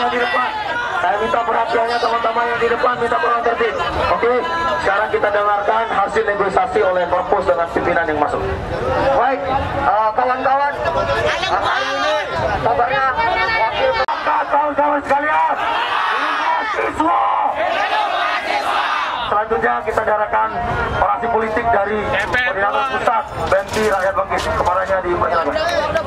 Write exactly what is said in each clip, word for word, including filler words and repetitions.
yang di depan. Saya minta perhatiannya teman-teman yang di depan, minta kurang tertib. Oke, sekarang kita dengarkan hasil negosiasi oleh korpus dengan pimpinan yang masuk. Baik, kawan-kawan, uh, hari ini kabarnya wakil kawan-kawan sekalian, mahasiswa. Selanjutnya kita dengarkan orasi politik dari Koordinator Pusat B M T Rakyat Bangkit. Kemarinnya dipersilakan.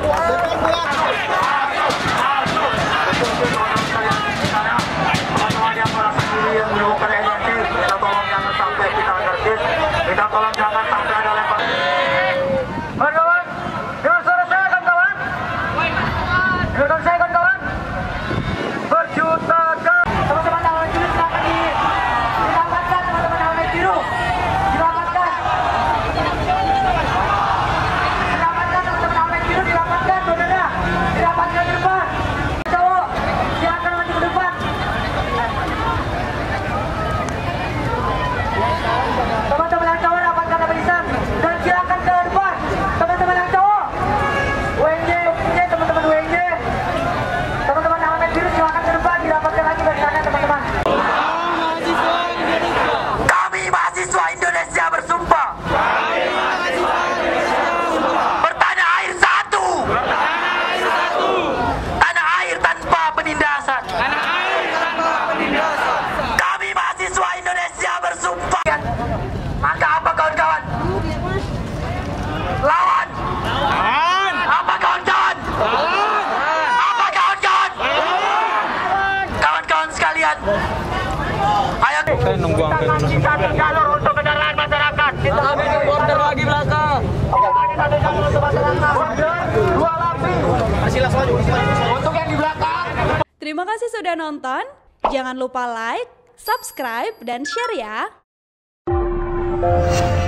Teman-teman yang merasa diri yang menemukan energi, kita tolong jangan sampai kita anarkis, kita tolong jangan sampai ada lempar. Kawan-kawan, dengar suara saya kan kawan? Dengarkan saya kan kawan? Berjuta kan. Teman-teman lawan dulu silakan di didapatkan, teman-teman lawan biru. Didapatkan. Didapatkan teman-teman lawan biru, didapatkan, saudara. Didapatkan di depan. Cowok, silakan maju ke depan. Teman-teman yang cowok dapatkan barisan dan silakan ke depan. Teman-teman yang cowok, W N J, teman-teman W N J, teman-teman yang warna biru silakan ke depan, didapatkan lagi barisannya teman-teman. Kami mahasiswa Indonesia bersumpah. Bertanah air satu. Tanah air tanpa penindasan. Kami mahasiswa Indonesia bersumpah. Maka apa kawan-kawan? Lawan. Apa kawan-kawan? Apa kawan-kawan? Kawan-kawan sekalian, ayo kita satu jalur untuk kendaraan masyarakat. Kita ambil border lagi belakang. Satu jalur untuk masyarakat. Border dua lapis. Untuk yang di belakang. Terima kasih sudah nonton. Jangan lupa like, subscribe, dan share ya.